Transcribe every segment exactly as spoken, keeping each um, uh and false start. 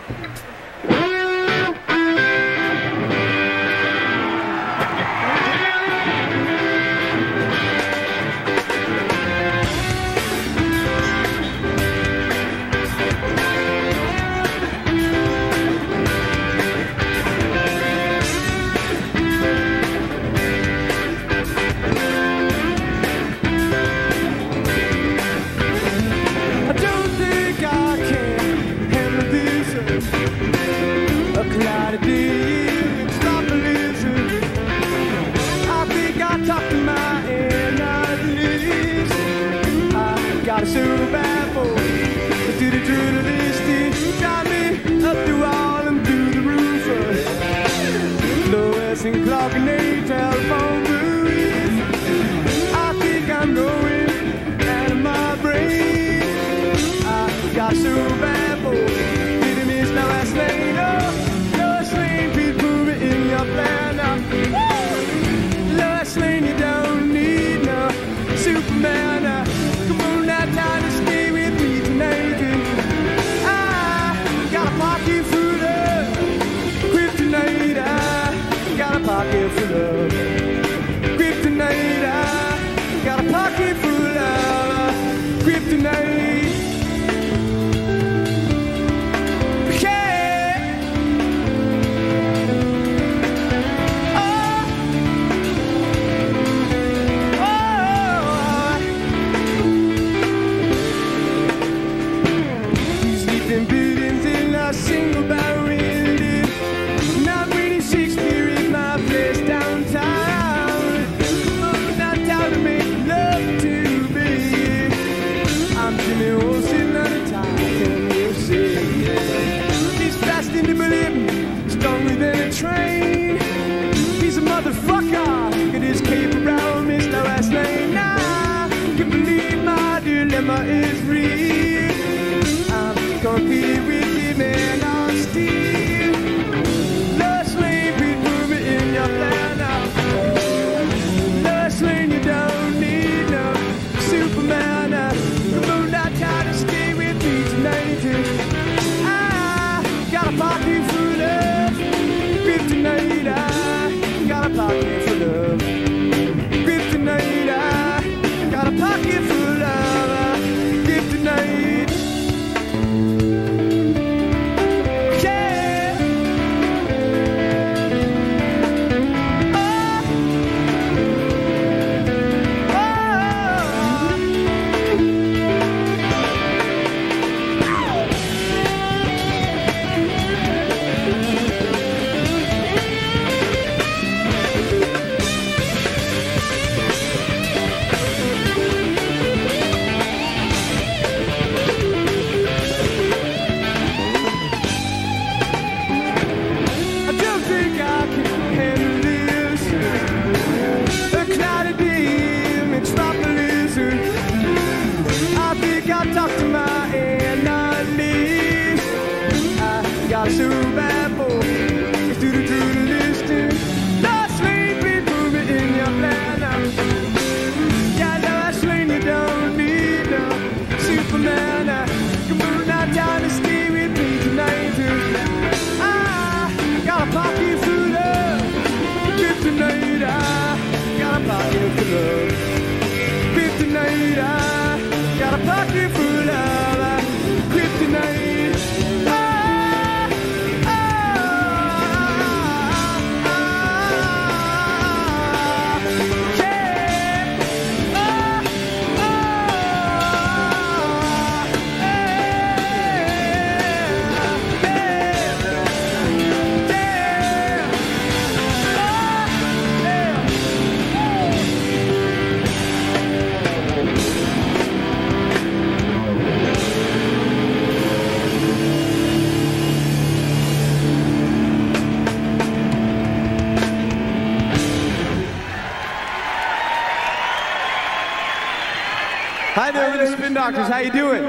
Hi there, we're the Spin Doctors. How you doing?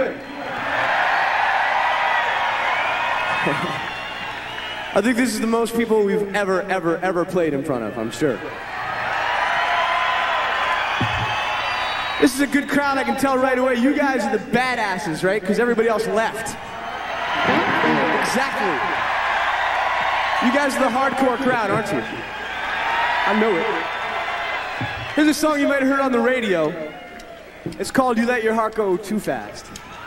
I think this is the most people we've ever, ever, ever played in front of, I'm sure. This is a good crowd, I can tell right away. You guys are the badasses, right? Because everybody else left. exactly. You guys are the hardcore crowd, aren't you? I know it. Here's a song you might have heard on the radio. It's called You Let Your Heart Go Too Fast.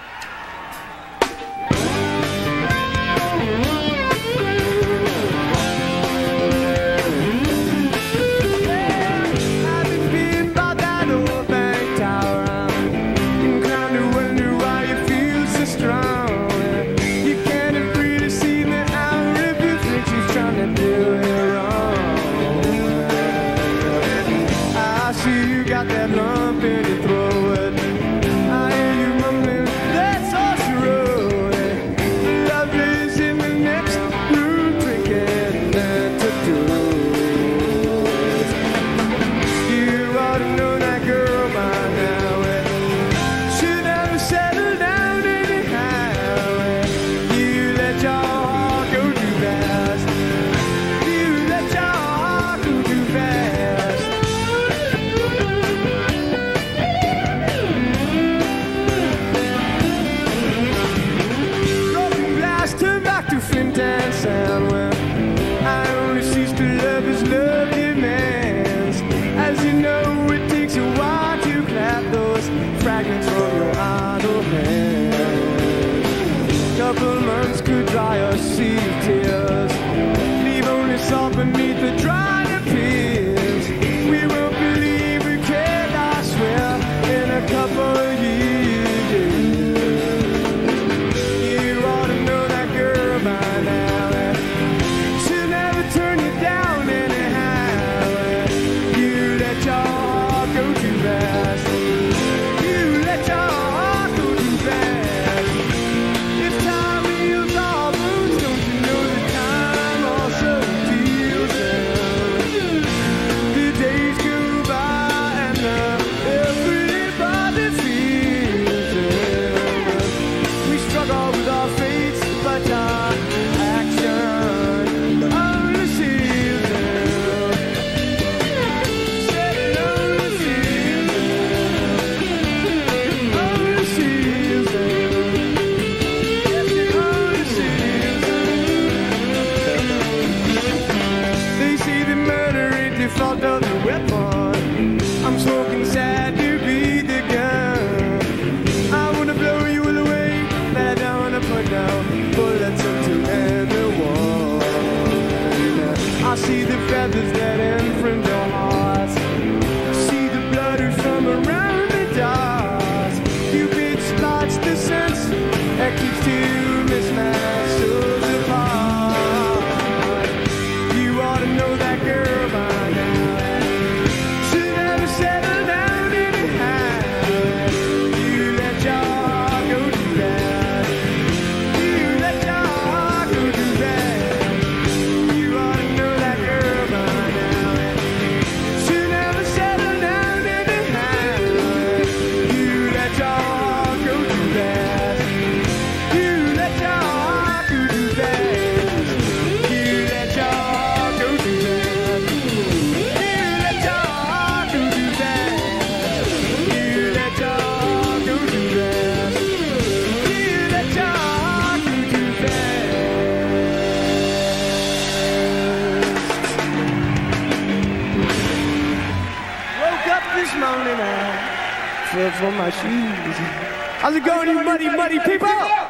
For my shoes. How's it going, you muddy, muddy people?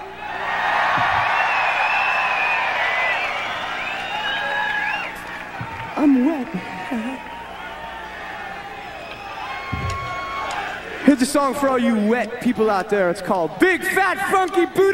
I'm wet. Here's a song for all you wet people out there. It's called Big Fat Funky Booty.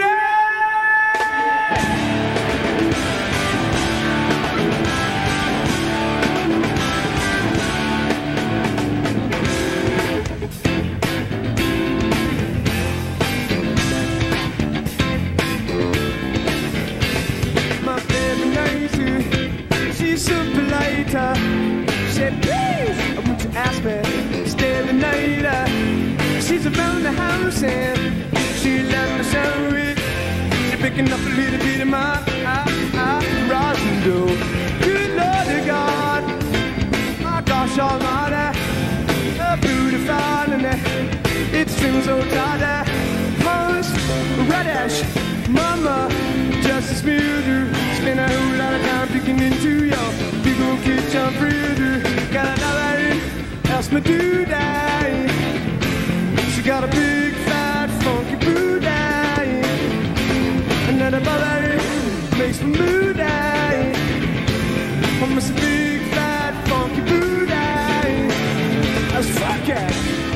Said, please, I want you to ask me, stay the night. Uh, she's around the house and she let me show it. She's picking up a little bit of my uh, uh, rosin dough. Good Lord of God, my gosh almighty, a beautiful and it's trim so tight. Post radish, mama, just just a smoother. Spend a whole lot of time picking into your big old kitchen freezer. Got another else me do die. She got a big fat funky booty. Another bother makes me moody. Almost a big fat funky booty. That's fuck it.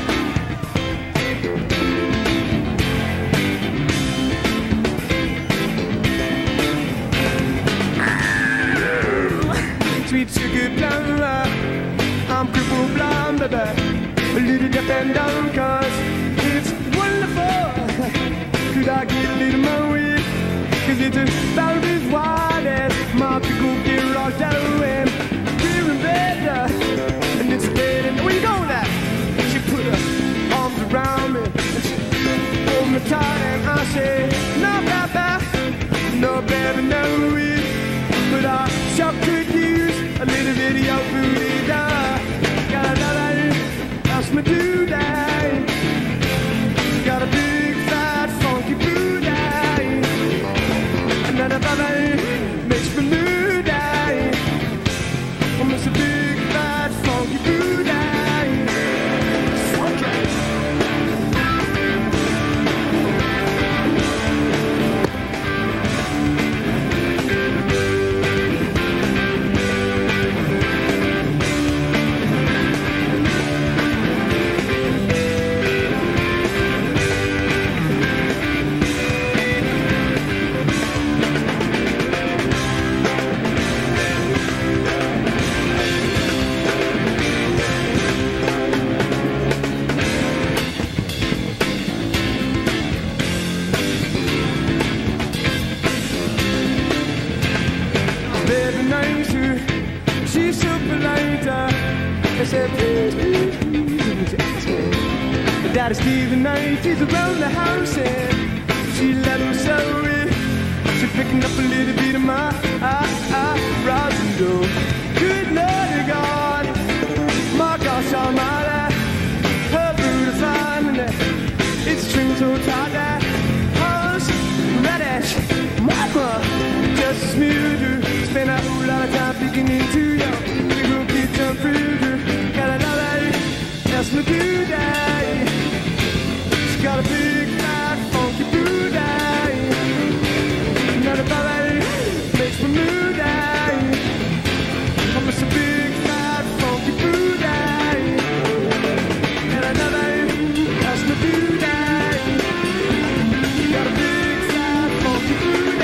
Sweet sugar plum, I'm crippled blind, baby. A little deaf and dumb, cause it's wonderful. Could I get a little more weed? Cause it's about as wide as my pickle get rocked out and we're in bed. And it's bed, and where you going at? She put her arms around me and she pulled me tight, and I say, no, baby, no, baby, no weed. But I sure could use a little bit of your booty, duh. Got another else me do die. Got a big fat funky booty. Another baby makes me moody. Almost a big fat funky booty. Fuck it. She's so polite. I said, please, please, please, would you ask me? But Daddy Steve the night, he's around the house and she let him sew it. She's picking up a little bit of my ah, ah, rosin dough. Good Lord of God, my gosh almighty, her brood is fine and it's string so tight that hers, radish, mama, just smoother. Spend a whole lot of time picking into your big old kitchen freezer. Got another else me do die. She got a big fat funky booty. Another baby makes me moody. Almost a big fat funky booty. And another else me do die. Got a big fat funky booty.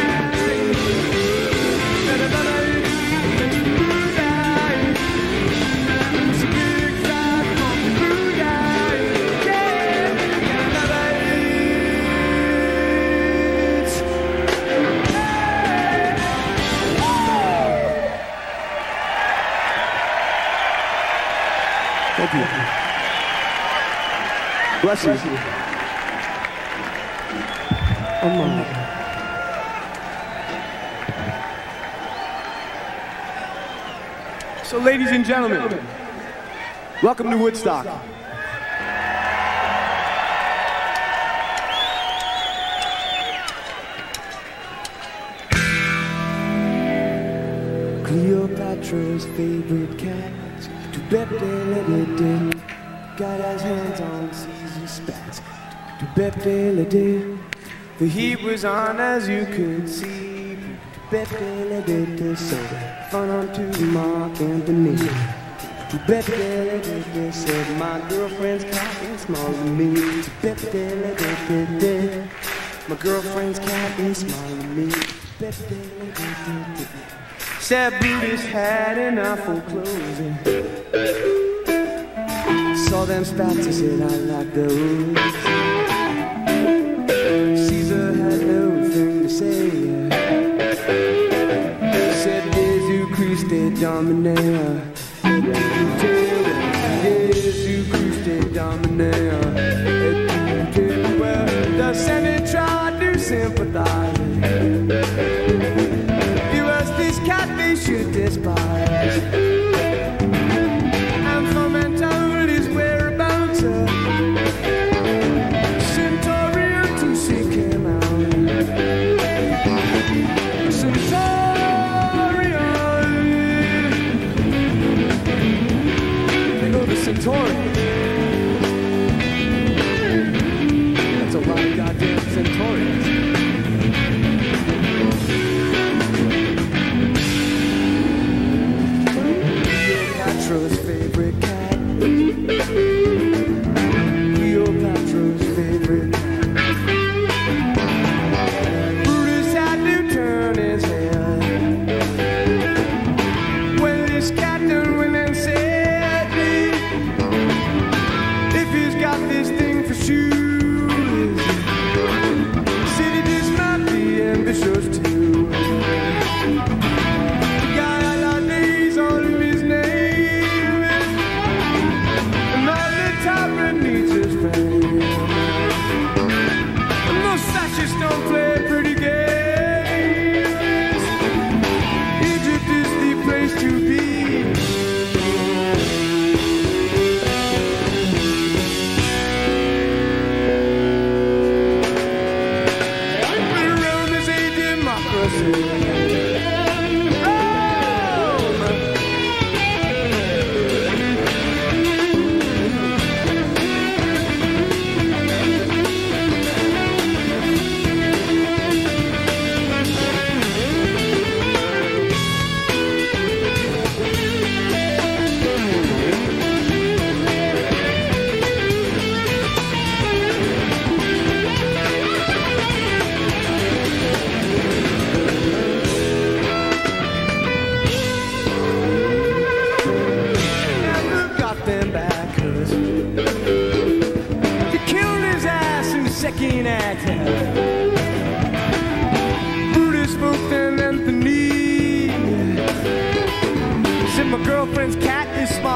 Thank you. Bless you. Oh my. So, ladies and gentlemen, welcome to Woodstock. Cleopatra's favorite cat, to Bebe got his hands on Caesar's spats. To Bebe, the heat was on as you could see. To Bebe, so fun on to Mark Anthony. To Bebe, said my girlfriend's cat is smaller than me. To Bebe, my girlfriend's cat is smaller than me. Bebe, said Brutus had enough for closing. Saw them spats, I said I like those. Caesar had no thing to say. Said Jesu Christe Dominea. Jesu Christe Dominea. Well, the Senate tried to sympathize. It was this cat they should despise. And from told his whereabouts, Centurion to seek him out.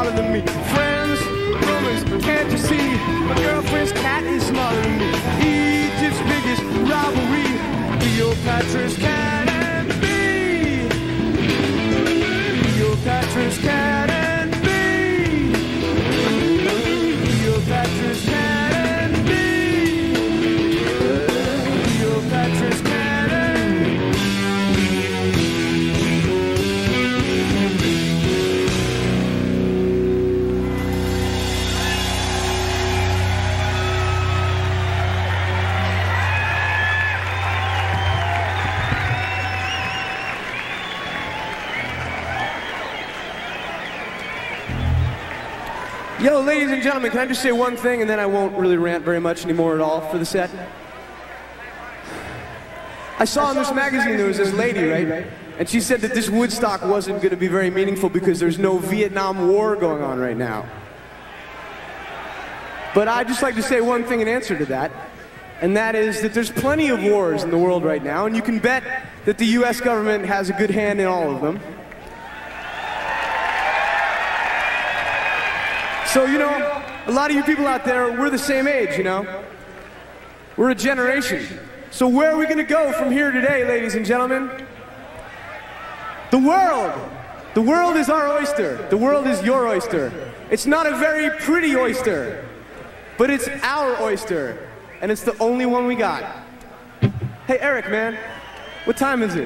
smarter than me. Friends, rumors, can't you see? My girlfriend's cat is smarter than me. Egypt's biggest rivalry, Cleopatra's cat and me. Cleopatra's cat and me. Cleopatra's cat and me. Cleopatra's cat and me. Yo, ladies and gentlemen, can I just say one thing and then I won't really rant very much anymore at all for the set? I saw in this magazine there was this lady, right? And she said that this Woodstock wasn't going to be very meaningful because there's no Vietnam War going on right now. But I'd just like to say one thing in answer to that, and that is that there's plenty of wars in the world right now, and you can bet that the U S government has a good hand in all of them. So, you know, a lot of you people out there, we're the same age, you know? We're a generation. So where are we gonna go from here today, ladies and gentlemen? The world. The world is our oyster. The world is your oyster. It's not a very pretty oyster, but it's our oyster, and it's the only one we got. Hey, Eric, man, what time is it?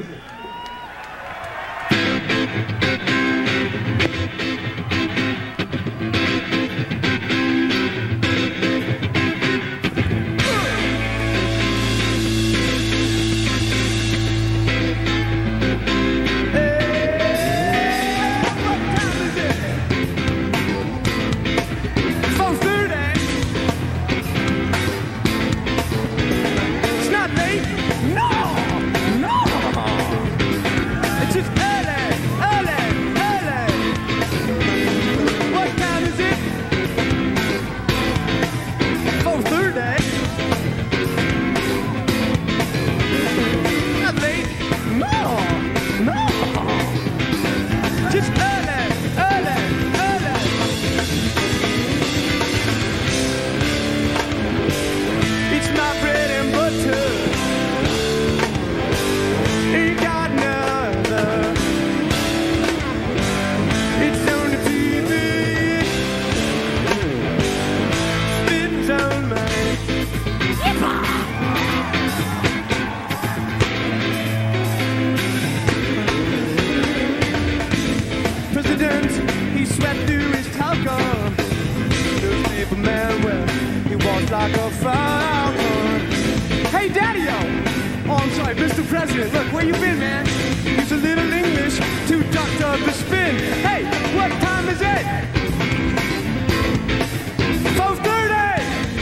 Like a falcon. Hey, Daddy-O! Oh, I'm sorry, Mister President. Look, where you been, man? Use a little English to doctor the spin. Hey, what time is it? four thirty!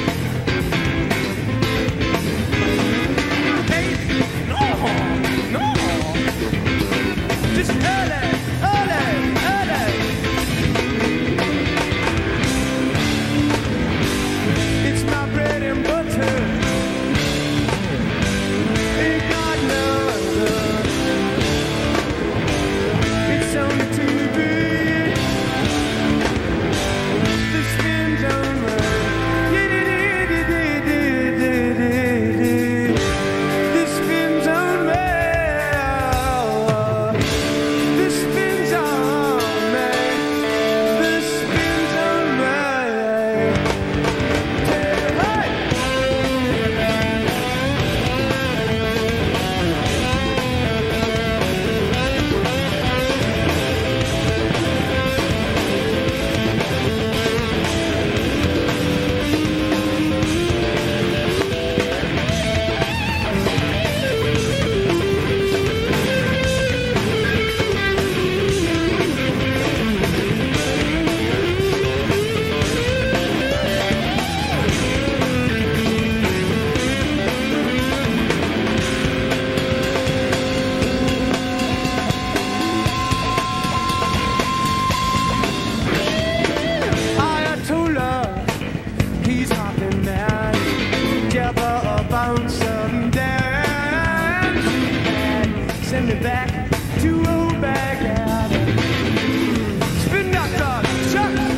Hey, no, no. Just early, early, early. It's my bread and butter. Ain't got none. It's on the T V. The spin's on my. The spin's on me. The spin's on me. The spin's on me. Send me back to old Baghdad. Spin doctor, Chuck.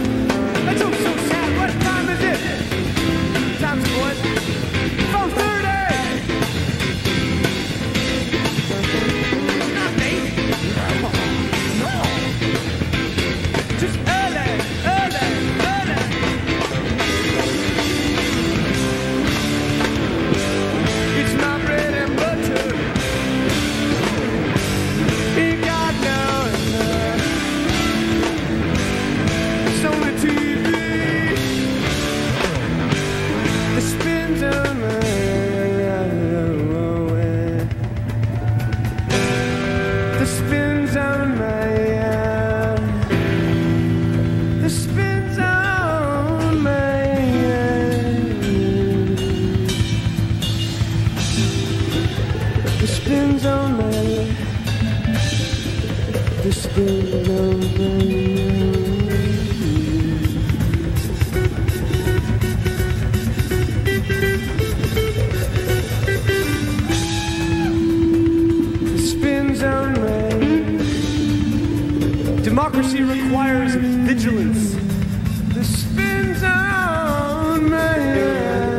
spins on me. The spins on me. The spins on me. Democracy requires vigilance. The spins on me.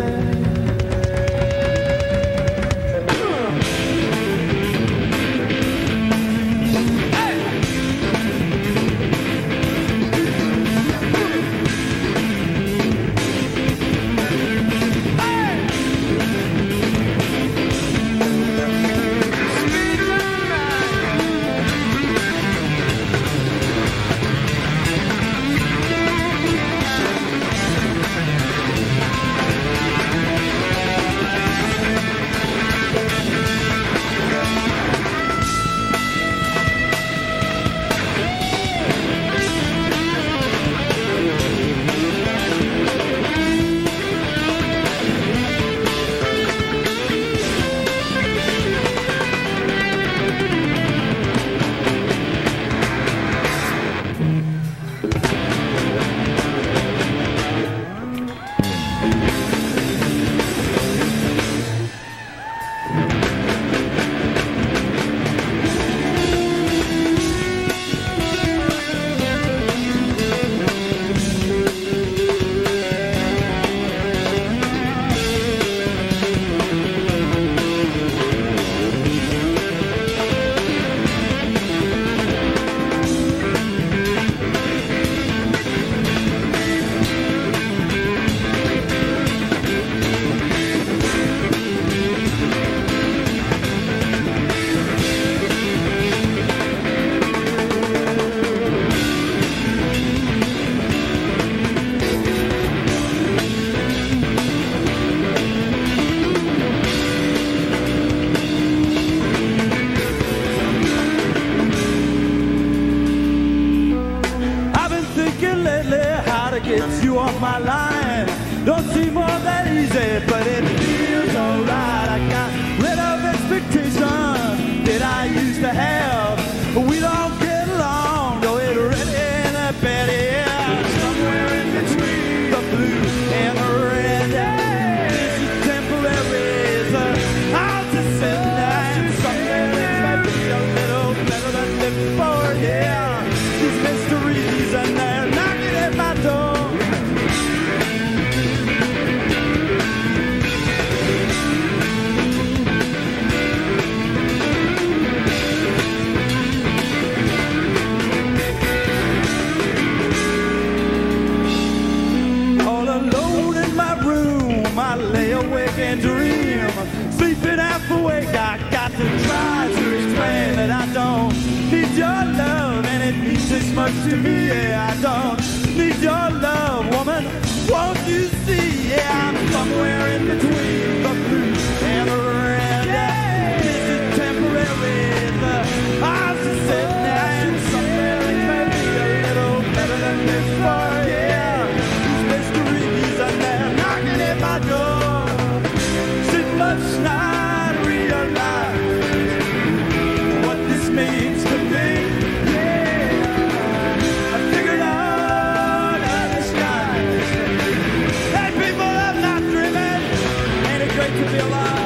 Get you off my line. Don't seem all that easy, but it feels alright. I got rid of expectations that I used to have. But we don't get along, though it really ain't a bad yeah. Somewhere in between the blue and the red. Yeah. This is temporary, so I'll just sit down. Something that might be a little better than before, yeah. These mysteries and they're knocking at my door. And dream, sleeping half awake. I got to try to explain that I don't need your love, and it means this much to me. Yeah, I don't need your love, woman. Won't you see? Yeah, I'm somewhere in between the blue and the red. Yeah. This is temporary. The eyes are sitting there, and something may be a little better than before. Yeah, these mysteries are there knocking at my door. Must not realize what this means to me. Yeah, I figured out how the skies. Hey, people, I'm not dreaming. Ain't it great to be alive?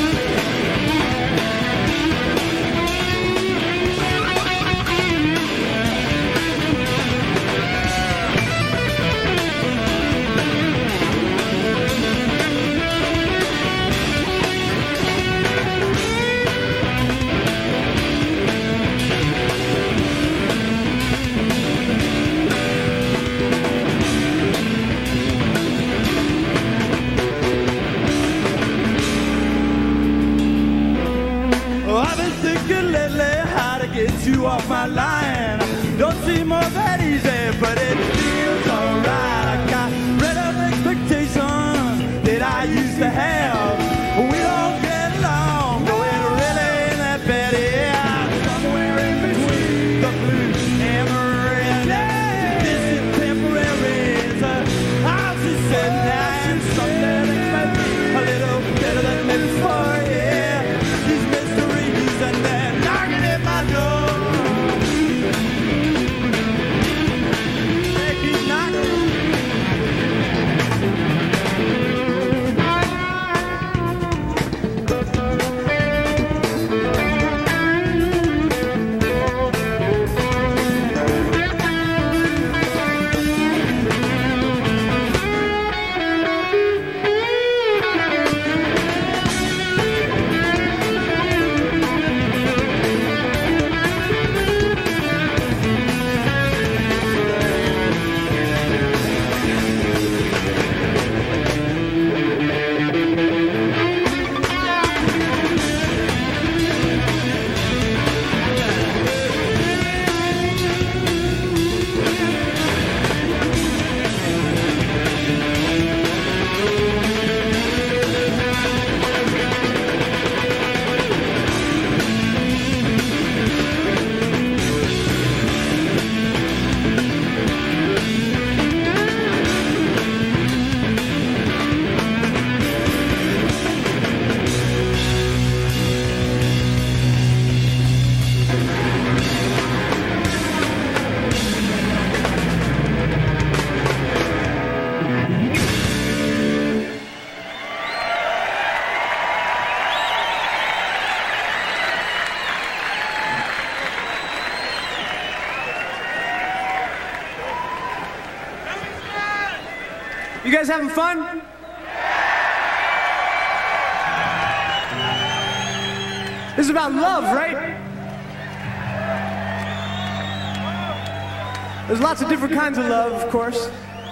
Get you off my line. Don't seem all that easy, but it feels alright. I got rid of expectations that I used to have. We don't get along, though it really ain't that bad. Yeah, somewhere in between the blue and the red. Yeah. This is temporary. So I'll just sit down and something that might be a little better than before. Yeah, these mysteries. You guys having fun? This is about love, right? There's lots of different kinds of love, of course.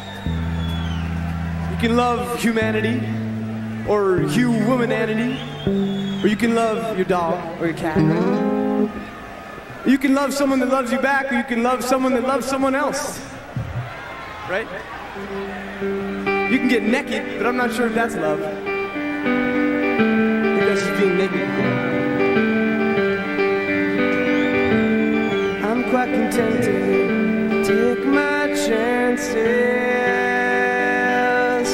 You can love humanity, or humanity, or you can love your dog or your cat. You can love someone that loves you back, or you can love someone that loves someone else. Right? You can get naked, but I'm not sure if that's love. I think that's just being naked. I'm quite content to take my chances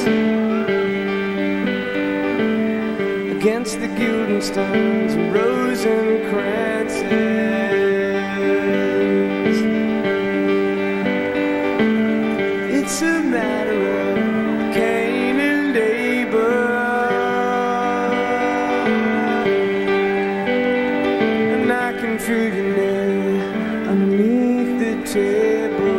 against the Guildensterns and Rosencrantzes. It's a matter of Cain and Abel, and I can feel you now underneath the table.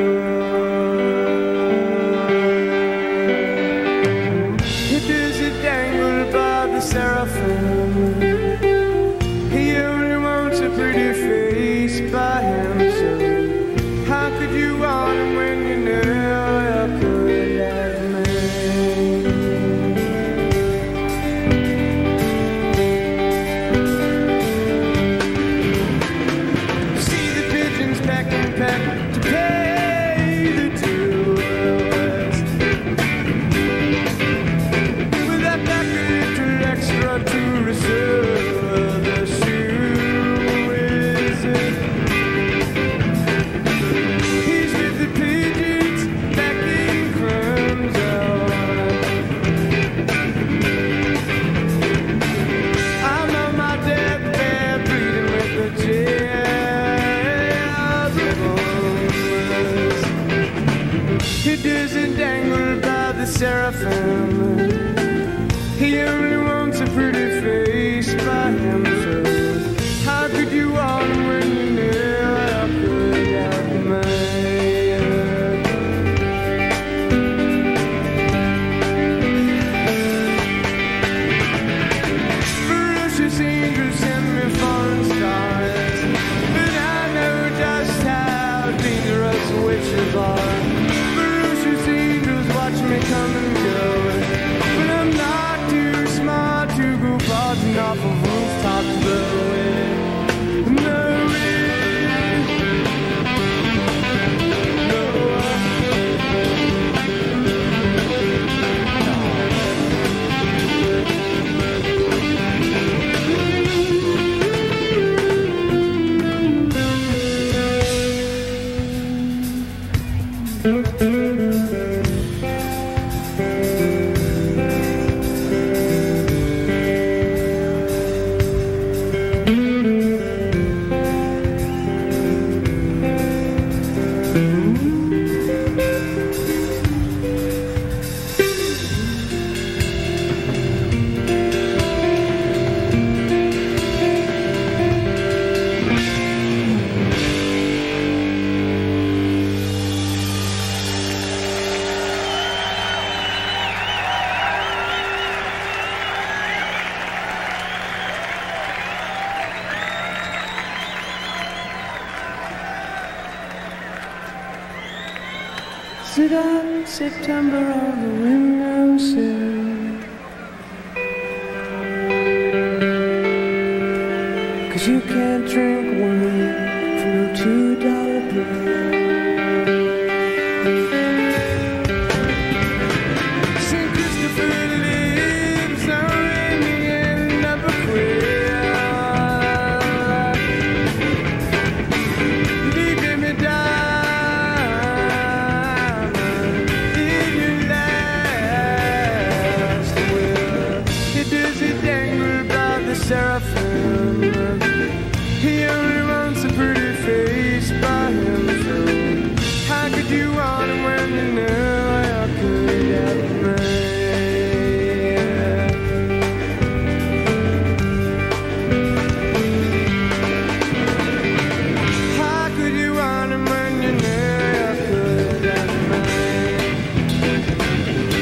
It is a dangle by the seraphim. He only wants a pretty face by himself. How could you want him when you never could have me? See the pigeons pack and pack to pay the dues. With that pack a little extra to reserve the shoe wizard. He's with the pigeons back in Crimson. I'm on my deathbed bleeding with the jails of He doesn't dangle by the seraphim. He only wants a pretty face by himself. How could you want him when you never could have me? Ferocious angels send me foreign stars, but I know just how dangerous witches are. Ferocious angels watch me come and go, but I'm not too smart to go barging off of rooftops the way. No way. No way. Sit out September on the windowsill, 'cause you can't drink wine from a two dollar bill. Saint Christopher lives on the end of a quill. He gave me diamonds in your last will. He does it dangle by the seraphim. He only wants a pretty face by himself. How could you want him when you know I could have me? How could you want him when you know I could have me?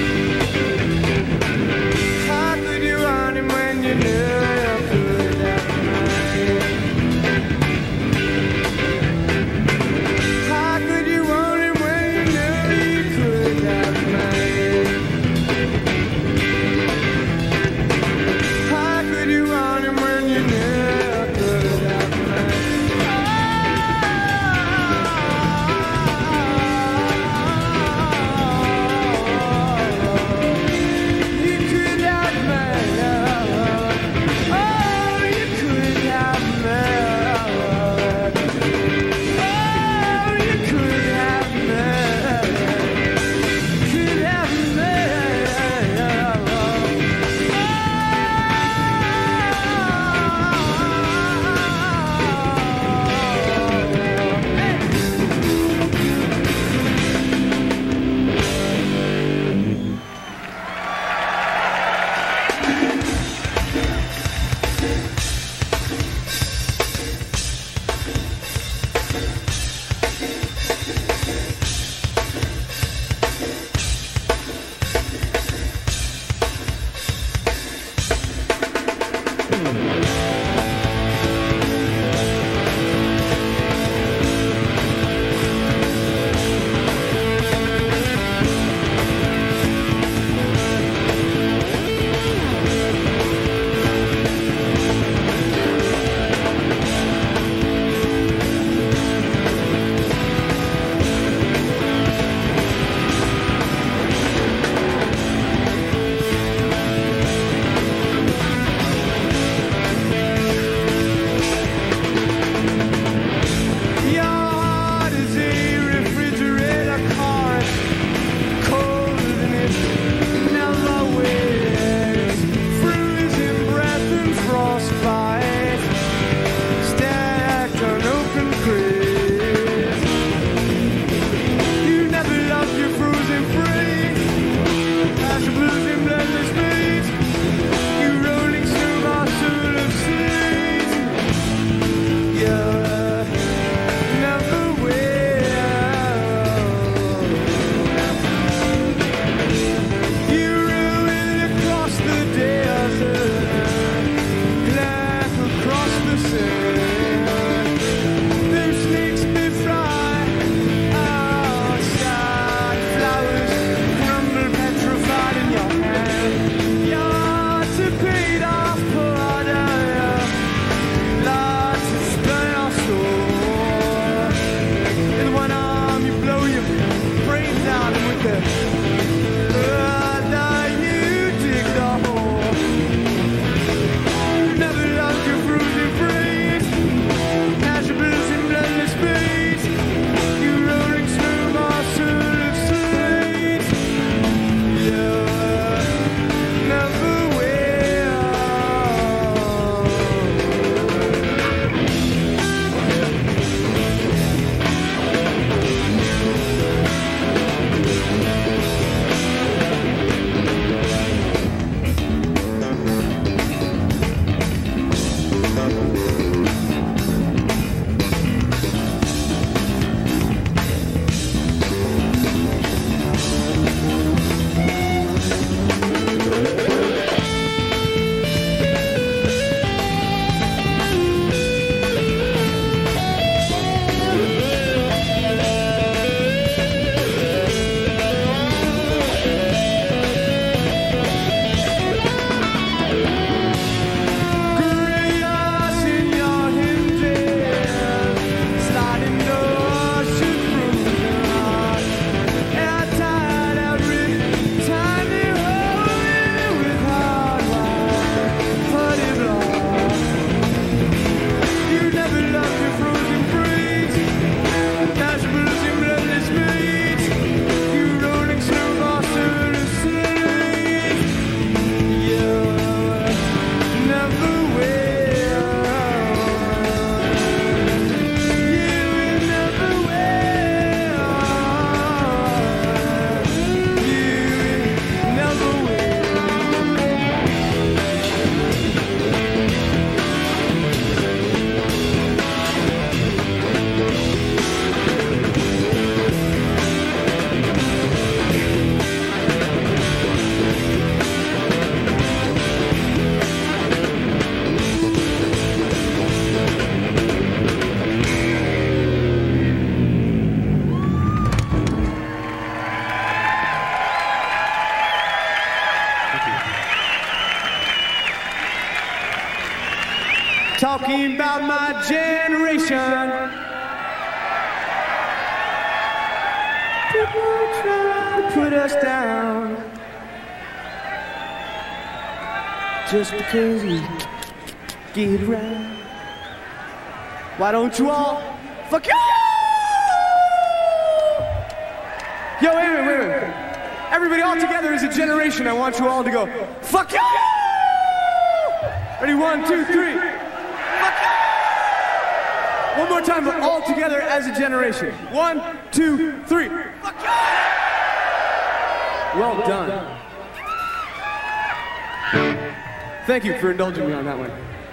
talking about my generation. People try to put us down just because we get around. Why don't you all fuck you? Yo, wait a minute, wait a minute. Everybody all together as a generation, I want you all to go, fuck you! Ready, one, two, three. Fuck you! One more time, but all together as a generation. One, two, three. Fuck you! Well done. Thank you for indulging me on that one.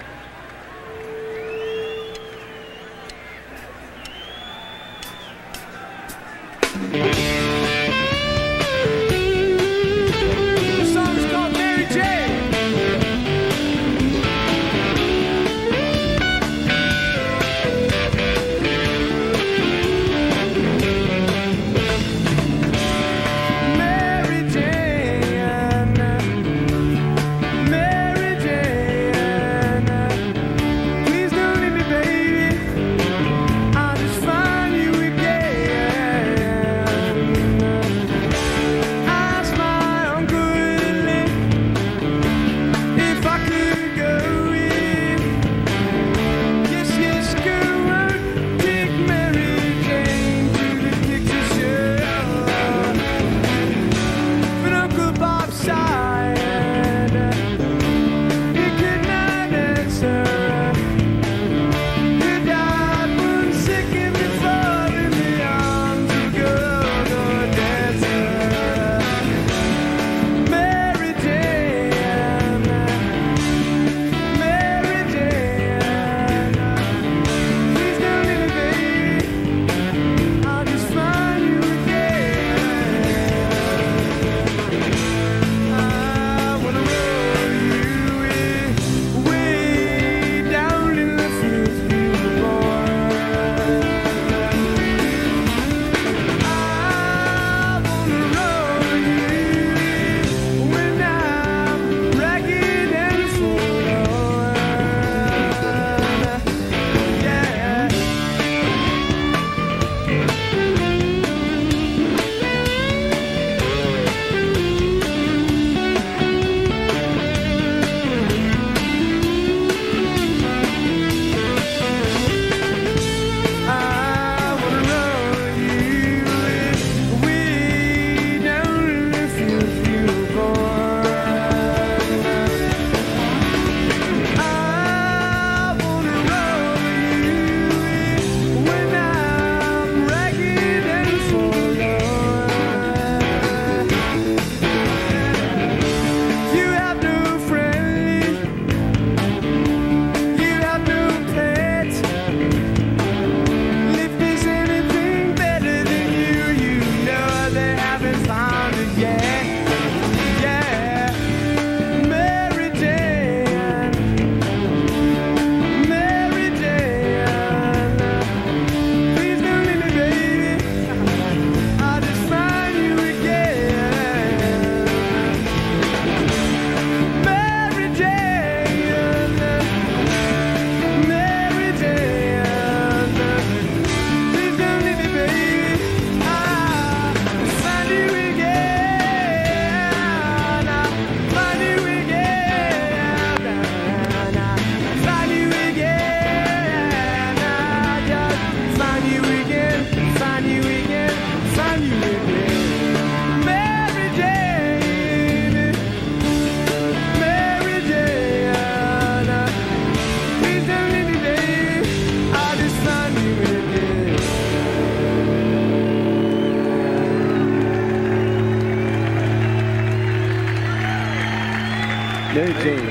Mary Jane.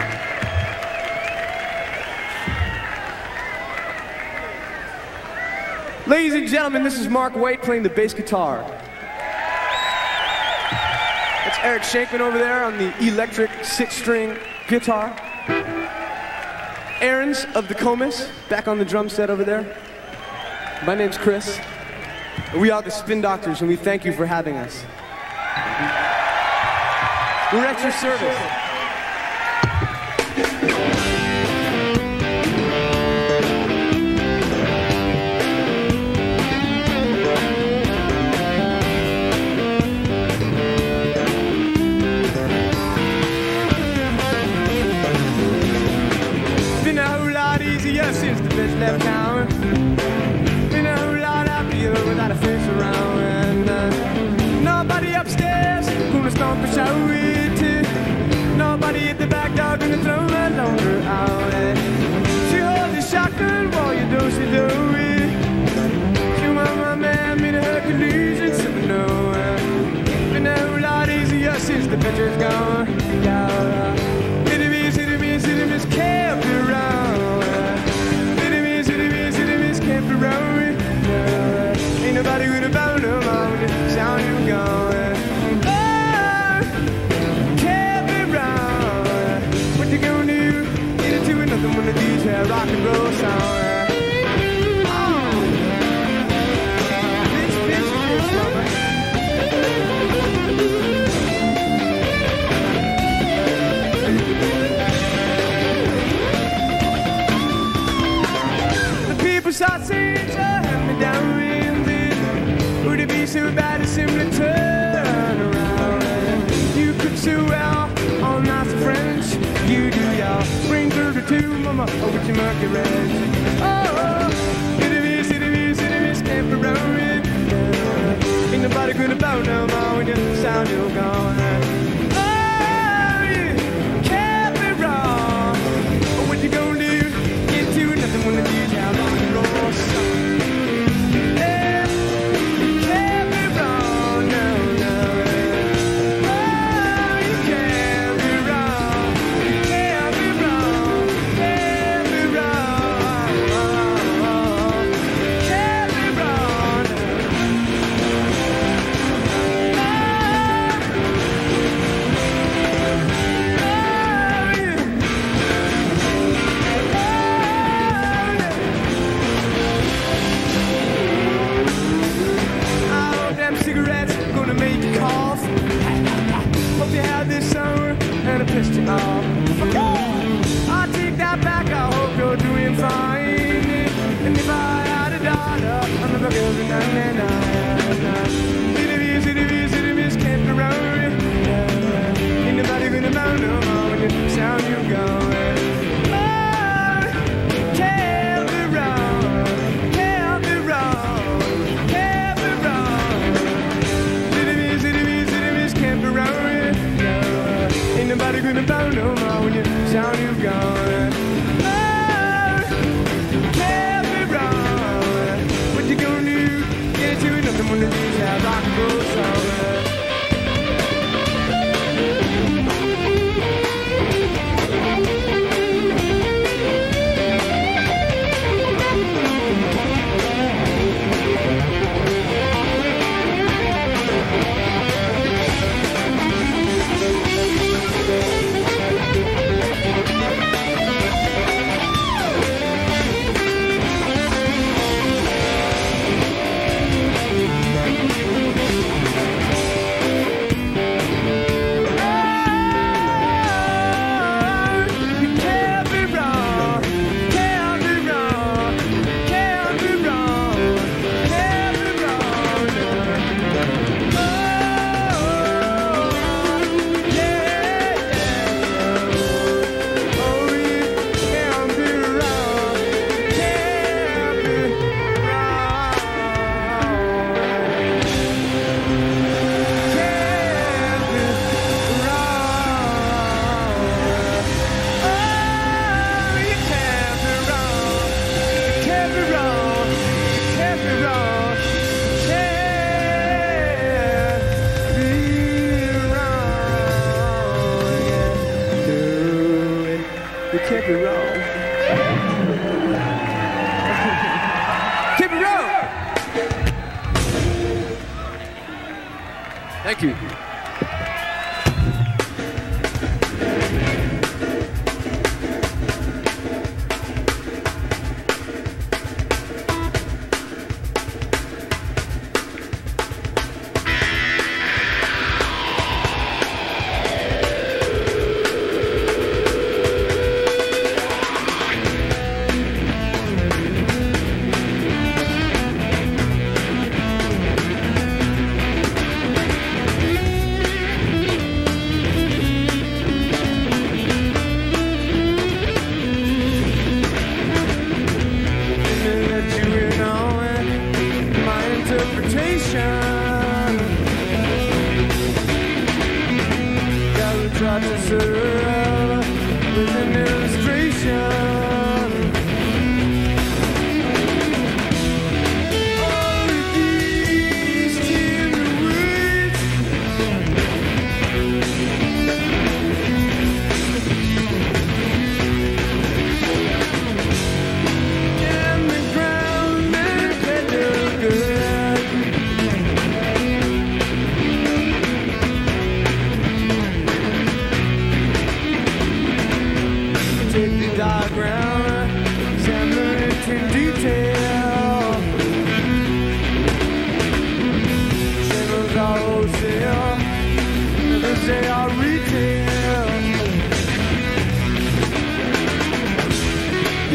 Ladies and gentlemen, this is Mark White playing the bass guitar. That's Eric Shankman over there on the electric six-string guitar. Aaron's of the Comas back on the drum set over there. My name's Chris. We are the Spin Doctors, and we thank you for having us. We're at your service. easy yes since the bitch left town. Been a whole lot happier without a face around. And uh, nobody upstairs gonna stomp a show with it. Nobody at the back door gonna throw that longer out. And she holds a shotgun while you do she do it. She want my man, me to Hercules and some no. Been a whole lot easier since the bitch is gone. Yeah. City me, city me, city me, kept around. City me, city me, city me, kept around. Yeah. Ain't nobody good about no more with the sound you gone. Oh, kept around. What you gonna do? Get into another one of these here rock and roll songs. Start saying to hand me down with it. Would it be so bad to simply turn around? You cook so well, all nice and French. You do y'all bring thirty two, mama, over to Mercury. Oh, it is, it is, it is, can't be wrong with it. Ain't nobody gonna bow no more when you sound you're gone. Oh, you can't be wrong. What you gonna do? Get to nothing when the D J out on. And I pissed you off. I take that back, I hope you're doing fine. And if I had a daughter, I'm never gonna na na na. City views, city views, city views, can't be wrong. Ain't nobody gonna bow no more when you sound you going. Oh, can't be wrong, can't be wrong, can't be wrong. City views, city views, city views, can't be wrong. Ain't nobody gonna bow no more when you sound you've gone. Oh, can't be wrong. What you gonna do? Can't do nothing when the D J rock and roll song. Keep it wrong. Keep it wrong. Thank you.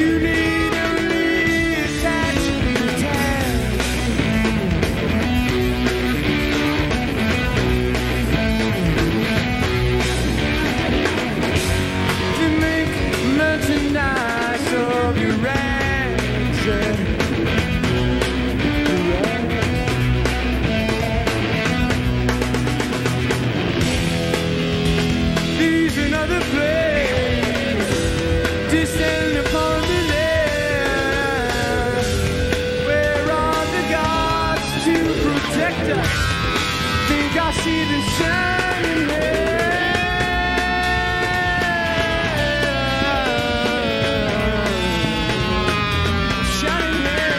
You need only attach the tag. To make merchandise of your rags, yeah. These another place, descend upon the land. Where are the gods to protect us? Think I see the shining head. Shining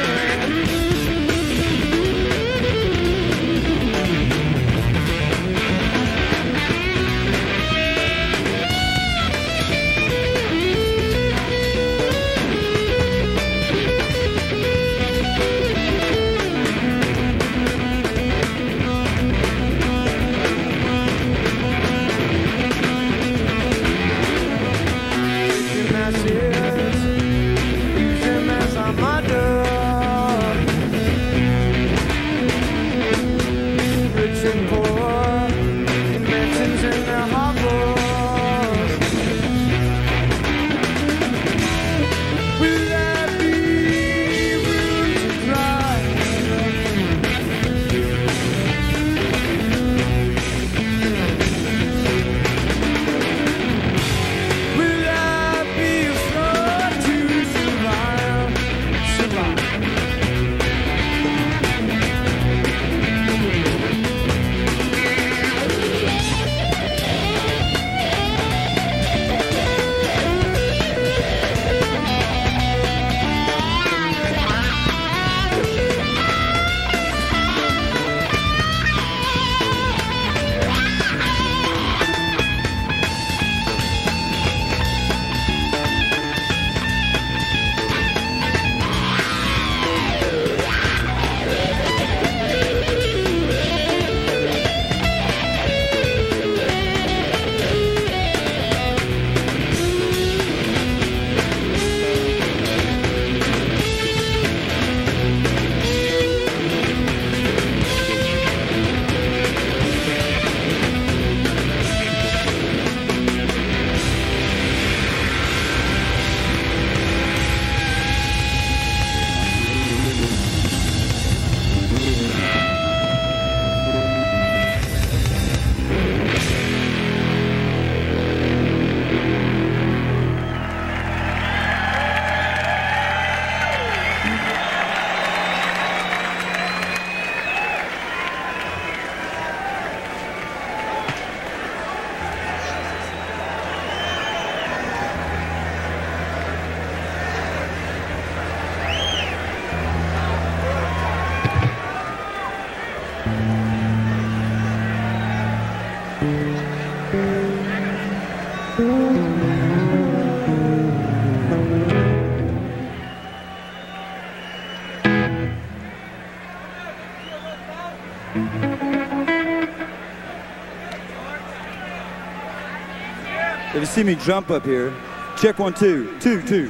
If you see me jump up here, check one, two, two, two,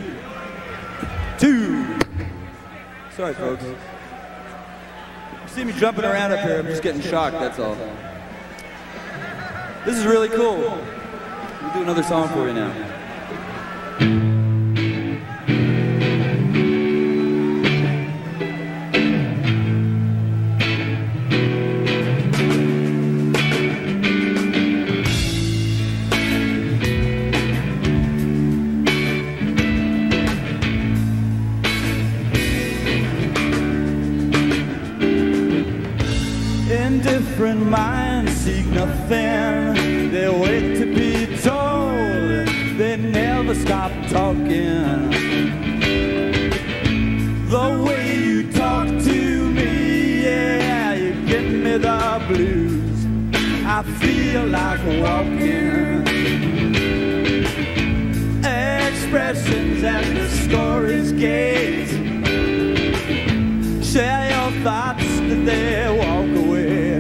two. Sorry, folks. If you see me jumping around up here, I'm just getting shocked, that's all. This is really cool. We'll do another song for you now. Indifferent minds seek nothing. They wait to be told. They never stop talking. The way you talk to me, yeah, you give me the blues. I feel like walking. Expressions at the story's gate. Share your thoughts that they walk away,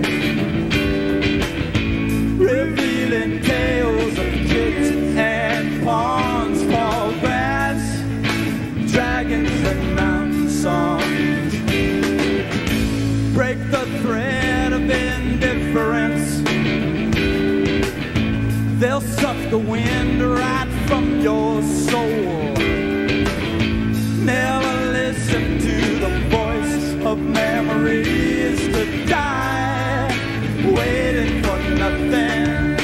revealing tales of kids and pawns for grass, evening song. Break the thread of indifference. They'll suck the wind right from your soul. Never listen to the voice of memories to die, waiting for nothing.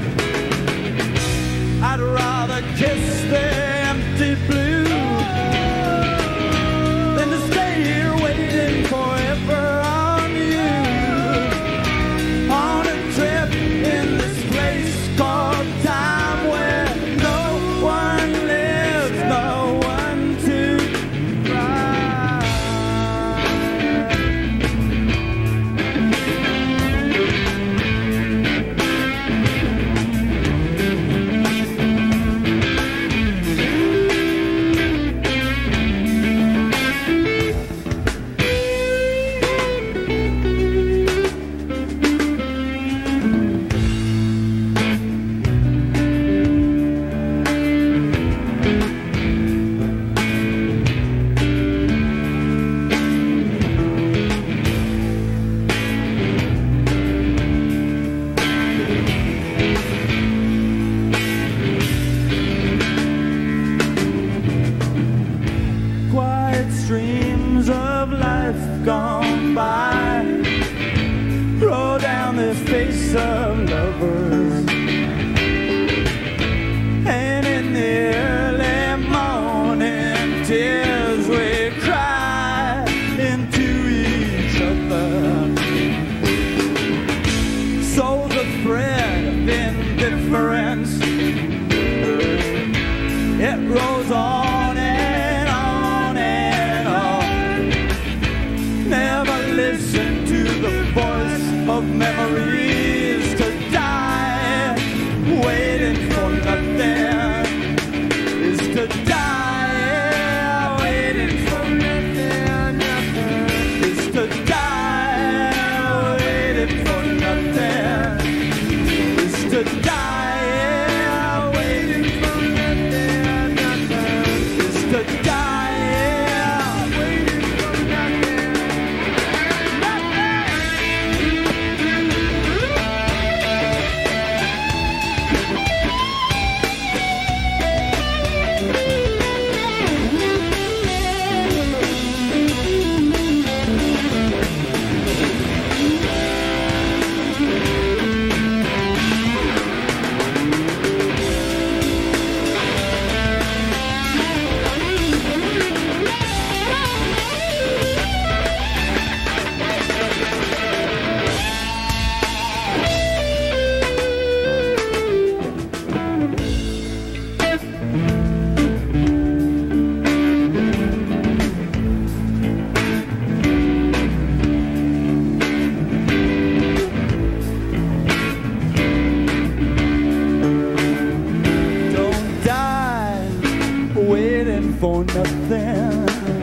I'd rather kiss the empty blue than to stay here waiting forever on you. On a trip in this place called time where no one lives, no one to cry. Quiet streams of life gone by roll down the face of lovers, and in the early morning tears we cry into each other. So the thread of indifference, it rolls on and on and on. Never listen to the voice of memories to die, waiting for nothing is to die, waiting for nothing, nothing is to die, waiting for nothing is to die, waiting for nothing, nothing is to die, waiting for nothing. Don't die waiting for nothing.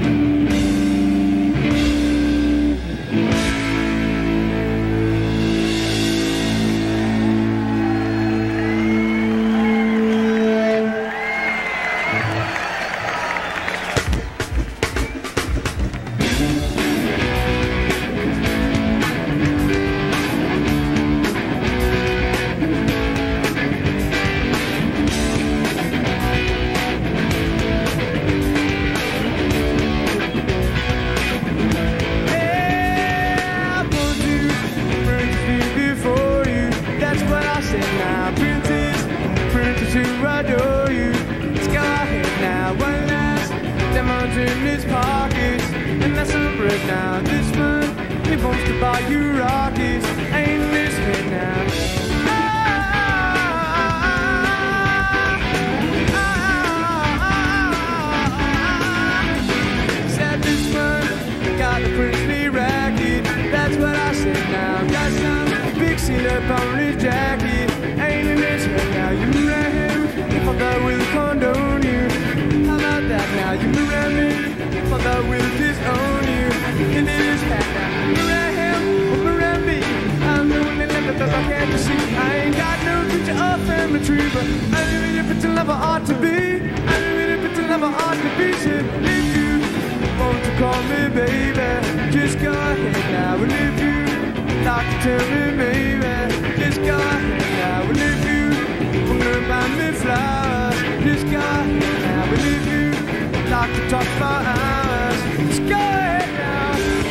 In his pockets, and that's a break now. This man, he wants to buy you rockets. Ain't this it now? Said this man got a princely racket. That's what I said now. Got some big seal up on his jacket. Ain't in this it now? You ran him if I thought we'll condone you. How about that now? You ran me if I thought we'll disown you. And it is hat now. You ran him or ran me. I'm the one that never thought I can't see. I ain't got no picture of family, but I'm the picture lover ought to be. I'm the picture lover ought to be. Said if you want to call me baby, just go ahead now. And if you like to tell me maybe, just go ahead now. And if you want to buy me flowers, just go ahead now. And if you like to talk for hours, just go ahead now.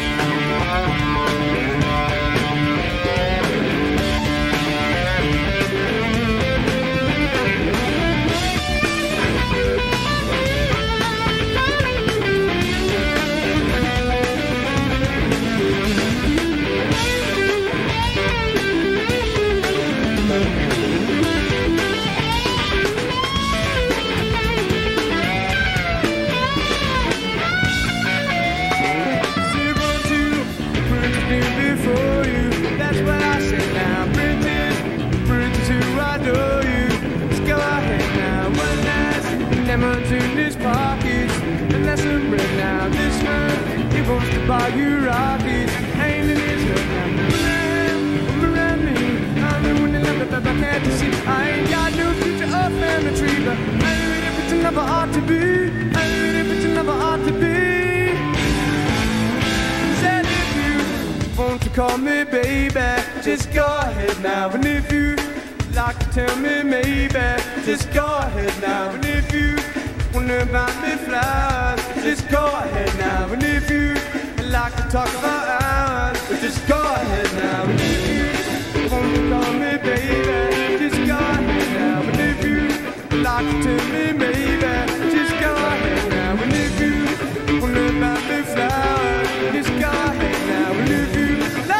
In his pockets, and that's a bread now. This man, he wants to buy you rockets. Ain't in his head now. Around me, I'm the one that left up, I can't see. I ain't got no future or family tree, but I ain't if it's never ought to be. I ain't if it's never ought to be. Said if you want to call me baby, just go ahead now. And if you like to tell me maybe, just go ahead now. And if you wanna buy me flowers, just go ahead now. And if you like to talk about hours, just go ahead now. And if you wanna call me baby, just go ahead now. And if you like to tell me maybe, just go ahead now. And if you wanna buy me flowers, just go ahead now. And if you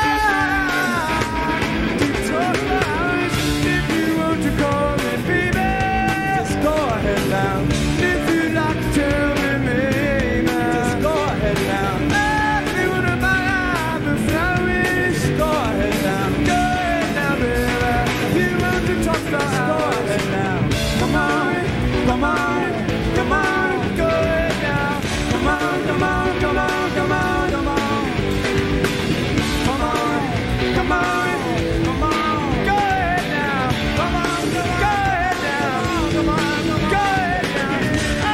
like to talk about hours, if you want to call me baby, just go ahead now. Tell me, maybe, just go ahead now. If you wanna buy the flowers, go ahead now. Go ahead now, baby. If you want to talk about go ahead now. Come on, come on, come on, go ahead now. Come on, come on, come on, come on, come on. Come on, come on, come on. Go ahead now. Come on, go ahead now. Come on, go ahead now.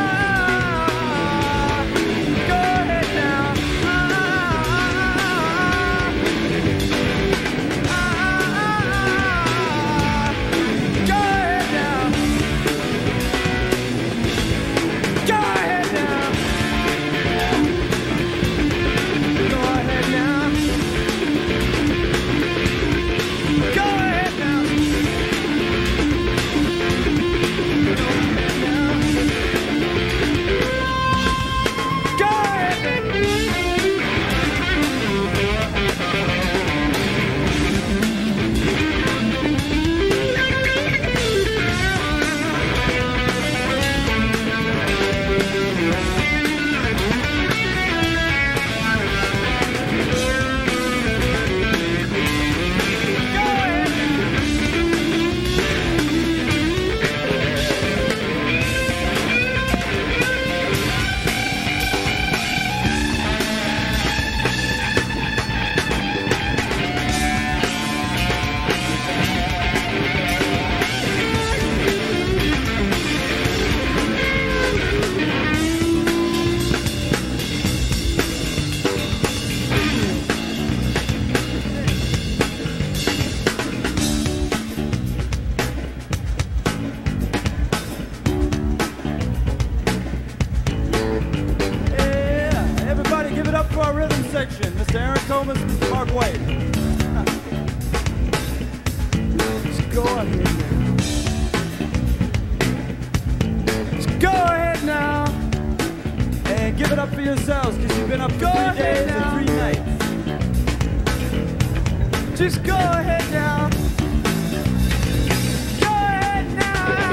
Mister Aaron Comas, Mister Mark White. Just go ahead now. Just go ahead now. And give it up for yourselves, because you've been up for go three days now. and three nights. Just go ahead now. Go ahead now.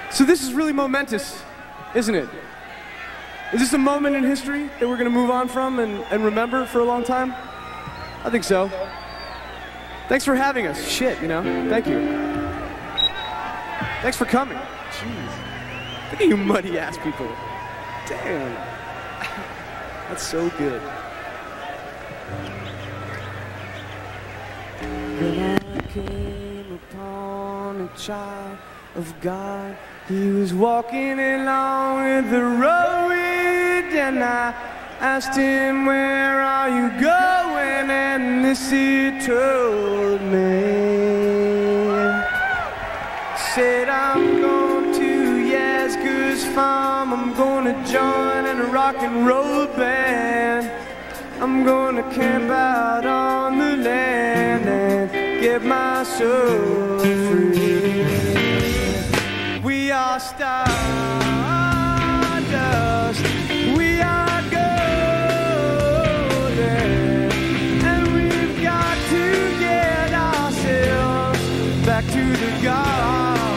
So this is really momentous, isn't it? Is this a moment in history that we're going to move on from and, and remember for a long time? I think so. Thanks for having us. Shit, you know? Thank you. Thanks for coming. Jeez. Look at you muddy-ass people. Damn. That's so good. Then I came upon a child of God. He was walking along the road, and I asked him, where are you going? And this he told me. Said, I'm going to Yazgo's farm. I'm going to join in a rock and roll band. I'm going to camp out on the land and get my soul free. We are stardust. We are golden. And we've got to get ourselves back to the garden.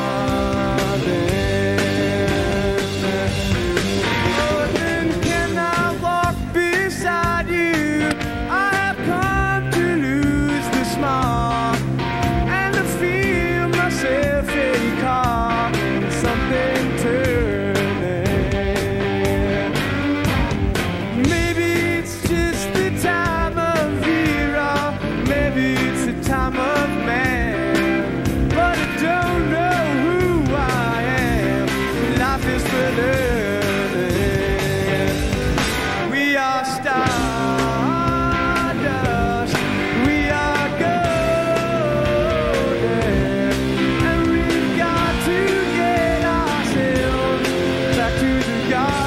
Oh, then can I walk beside you? I have come to lose the small and to feel myself in car. Something turning. Maybe it's just the time of year, or maybe it's the time of man. But I don't know who I am. Life is for learning. We are stardust. We are golden, and we've got to get ourselves back to the garden.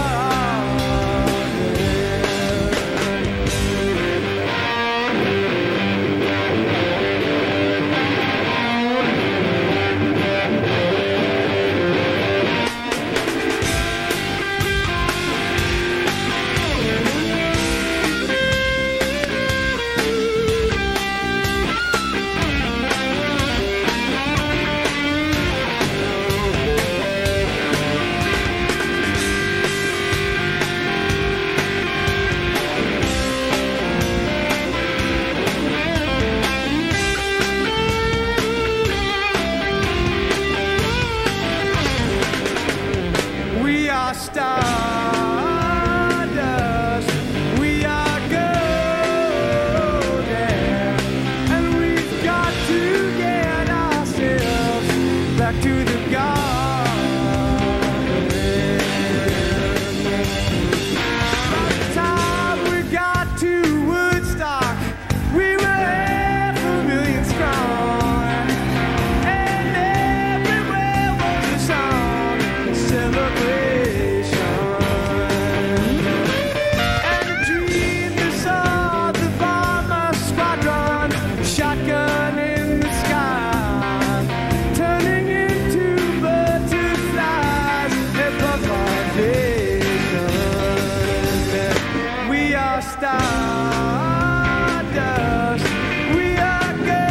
We are stardust, we are golden, and we've got to get ourselves back to the garden. By the time we got to Woodstock, we were half a million strong, and everywhere was a song, a celebration. And a dream that saw the bomber squadron, shotgun in the sky, turning into butterflies above my vision. We are stardust, we are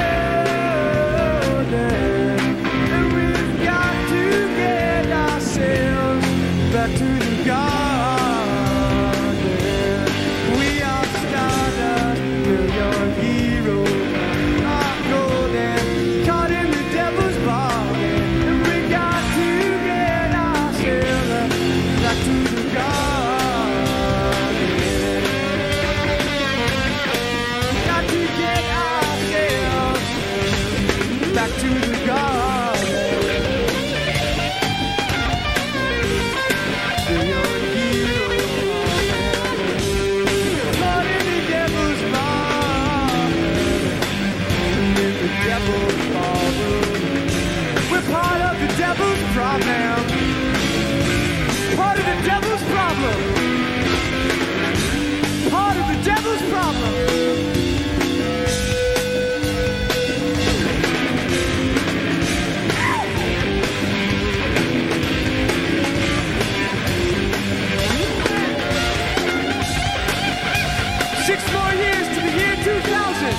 golden, and we've got to get ourselves back to the garden. We are stardust, million heroes are golden, caught in the devil's bargain, and we got to get ourselves back to the garden. Got to get ourselves back to the garden. Million heroes caught in the devil's bargain, in the devil's ballroom. We're part of the devil's problem. Part of the devil's problem. Part of the devil's problem. Six more years to the year two thousand.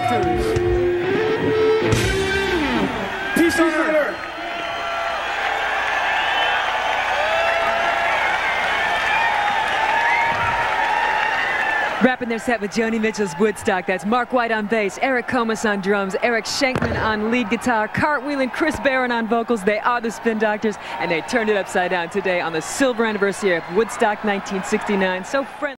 Doctors. Peace on earth. Wrapping their set with Joni Mitchell's Woodstock. That's Mark White on bass, Eric Comas on drums, Eric Shankman on lead guitar, cartwheeling Chris Barron on vocals. They are the Spin Doctors, and they turned it upside down today on the silver anniversary of Woodstock nineteen sixty-nine. So friendly.